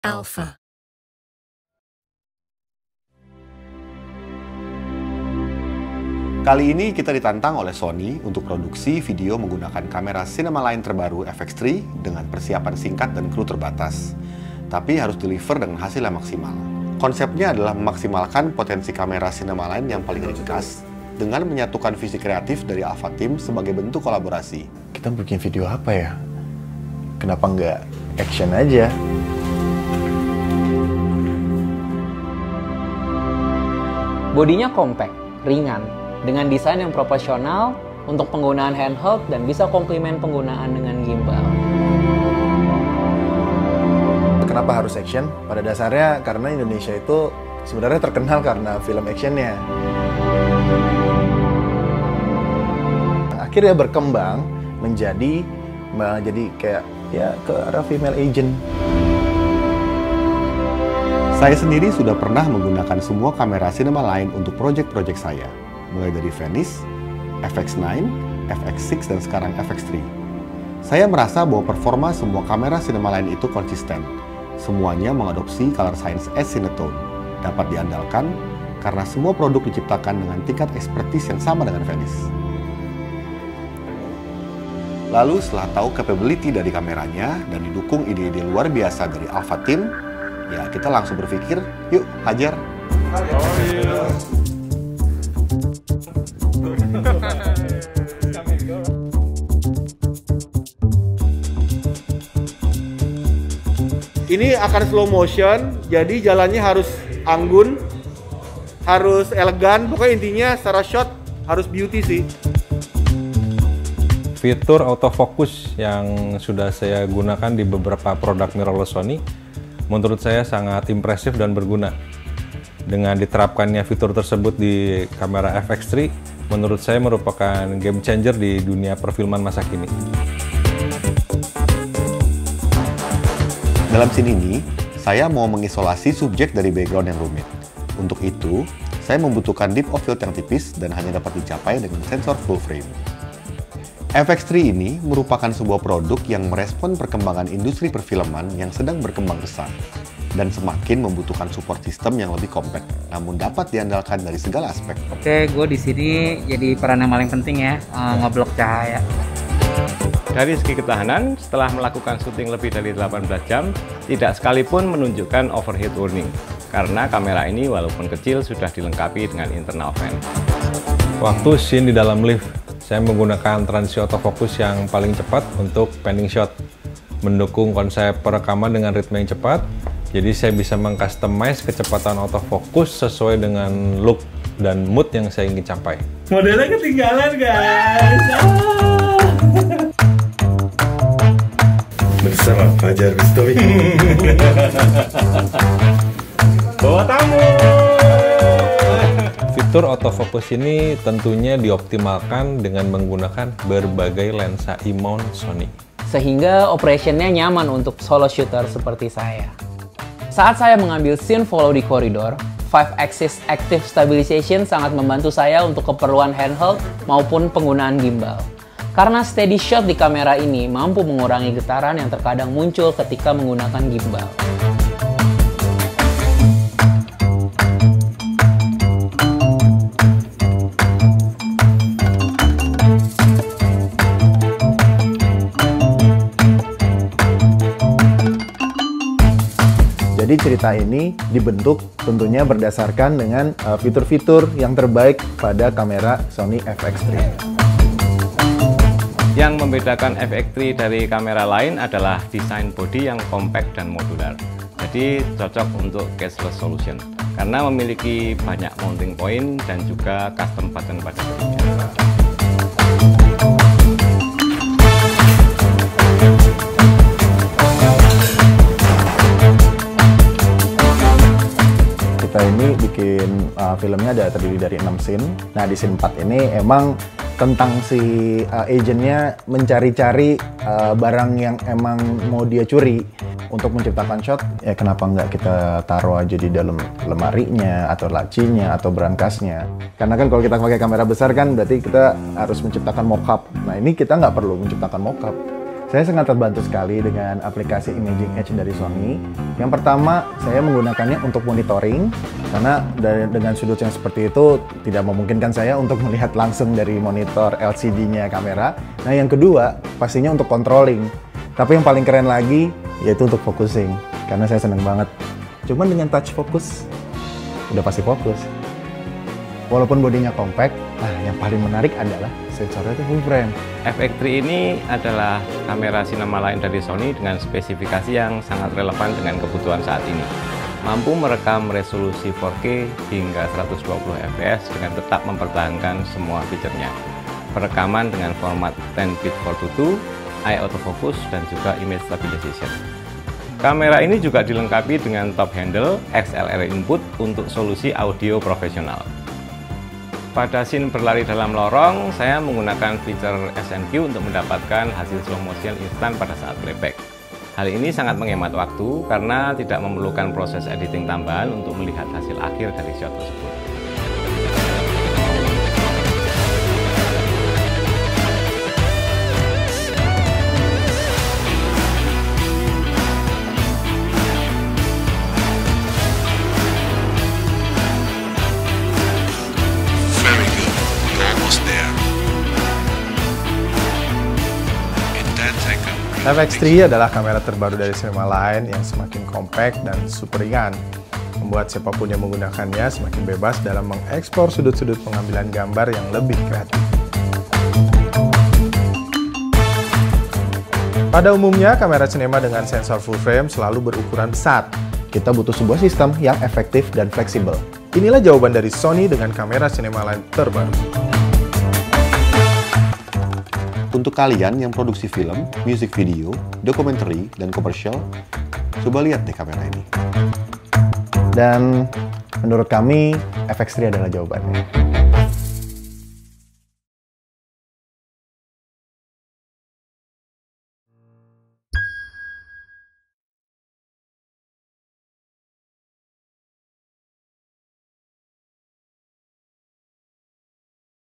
Alpha. Kali ini kita ditantang oleh Sony untuk produksi video menggunakan kamera Cinema-Line terbaru FX3 dengan persiapan singkat dan kru terbatas. Tapi harus deliver dengan hasil yang maksimal. Konsepnya adalah memaksimalkan potensi kamera Cinema-Line yang paling ringkas dengan menyatukan visi kreatif dari Alpha Team sebagai bentuk kolaborasi. Kita bikin video apa ya? Kenapa nggak action aja? Bodinya compact, ringan, dengan desain yang proporsional untuk penggunaan handheld dan bisa komplement penggunaan dengan gimbal. Kenapa harus action? Pada dasarnya karena Indonesia itu sebenarnya terkenal karena film actionnya. Akhirnya berkembang menjadi kayak ya ke arah female agent. Saya sendiri sudah pernah menggunakan semua kamera Cinema-Line untuk proyek-proyek saya, mulai dari Venice, FX9, FX6, dan sekarang FX3. Saya merasa bahwa performa semua kamera Cinema-Line itu konsisten. Semuanya mengadopsi color science as Cinetone, dapat diandalkan karena semua produk diciptakan dengan tingkat ekspertis yang sama dengan Venice. Lalu setelah tahu capability dari kameranya dan didukung ide-ide luar biasa dari Alpha Team, ya kita langsung berpikir, yuk hajar. Ini akan slow motion, jadi jalannya harus anggun, harus elegan, pokoknya intinya secara shot harus beauty sih. Fitur autofocus yang sudah saya gunakan di beberapa produk mirrorless Sony menurut saya sangat impresif dan berguna. Dengan diterapkannya fitur tersebut di kamera FX3, menurut saya merupakan game changer di dunia perfilman masa kini. Dalam scene ini, saya mau mengisolasi subjek dari background yang rumit. Untuk itu, saya membutuhkan depth of field yang tipis dan hanya dapat dicapai dengan sensor full frame. FX3 ini merupakan sebuah produk yang merespon perkembangan industri perfilman yang sedang berkembang pesat dan semakin membutuhkan support system yang lebih compact, namun dapat diandalkan dari segala aspek. Oke, gue di sini jadi peran yang paling penting ya, ngeblok cahaya. Dari segi ketahanan, setelah melakukan syuting lebih dari 18 jam, tidak sekalipun menunjukkan overheat warning, karena kamera ini walaupun kecil sudah dilengkapi dengan internal fan. Waktu scene di dalam lift, saya menggunakan transisi autofocus yang paling cepat untuk panning shot, mendukung konsep perekaman dengan ritme yang cepat. Jadi saya bisa mengcustomize kecepatan autofocus sesuai dengan look dan mood yang saya ingin capai. Modelnya ketinggalan guys. Bersama Fajar Bistowi. Bawa tamu! Fitur autofocus ini tentunya dioptimalkan dengan menggunakan berbagai lensa E-mount Sony. Sehingga operationnya nyaman untuk solo shooter seperti saya. Saat saya mengambil scene follow di koridor, 5-axis active stabilization sangat membantu saya untuk keperluan handheld maupun penggunaan gimbal. Karena steady shot di kamera ini mampu mengurangi getaran yang terkadang muncul ketika menggunakan gimbal. Jadi cerita ini dibentuk tentunya berdasarkan dengan fitur-fitur yang terbaik pada kamera Sony FX3. Yang membedakan FX3 dari kamera lain adalah desain bodi yang compact dan modular. Jadi cocok untuk cashless solution karena memiliki banyak mounting point dan juga custom button pada bodinya. Kita ini bikin filmnya terdiri dari 6 scene. Nah di scene 4 ini emang tentang si agentnya mencari-cari barang yang emang mau dia curi. Untuk menciptakan shot, ya kenapa nggak kita taruh aja di dalam lemarinya, atau lacinya, atau berangkasnya. Karena kan kalau kita pakai kamera besar kan berarti kita harus menciptakan mockup. Nah ini kita nggak perlu menciptakan mockup. Saya sangat terbantu sekali dengan aplikasi Imaging Edge dari Sony. Yang pertama, saya menggunakannya untuk monitoring, karena dengan sudut yang seperti itu tidak memungkinkan saya untuk melihat langsung dari monitor LCD-nya kamera. Nah, yang kedua, pastinya untuk controlling. Tapi yang paling keren lagi, yaitu untuk focusing, karena saya senang banget. Cuman dengan touch focus, udah pasti fokus. Walaupun bodinya compact, nah yang paling menarik adalah sensornya itu full frame. FX3 ini adalah kamera sinema lain dari Sony dengan spesifikasi yang sangat relevan dengan kebutuhan saat ini. Mampu merekam resolusi 4K hingga 120 fps dengan tetap mempertahankan semua fiturnya. Perekaman dengan format 10-bit 4:2, eye autofocus, dan juga image stabilization. Kamera ini juga dilengkapi dengan top handle XLR input untuk solusi audio profesional. Pada scene berlari dalam lorong, saya menggunakan fitur SNQ untuk mendapatkan hasil slow motion instan pada saat playback. Hal ini sangat menghemat waktu karena tidak memerlukan proses editing tambahan untuk melihat hasil akhir dari shot tersebut. FX3 adalah kamera terbaru dari sinema lain yang semakin compact dan super ringan, membuat siapapun yang menggunakannya semakin bebas dalam mengeksplor sudut-sudut pengambilan gambar yang lebih kreatif. Pada umumnya, kamera sinema dengan sensor full frame selalu berukuran besar. Kita butuh sebuah sistem yang efektif dan fleksibel. Inilah jawaban dari Sony dengan kamera sinema lain terbaru. Untuk kalian yang produksi film, music video, documentary, dan komersial, coba lihat deh kamera ini. Dan menurut kami, FX3 adalah jawabannya.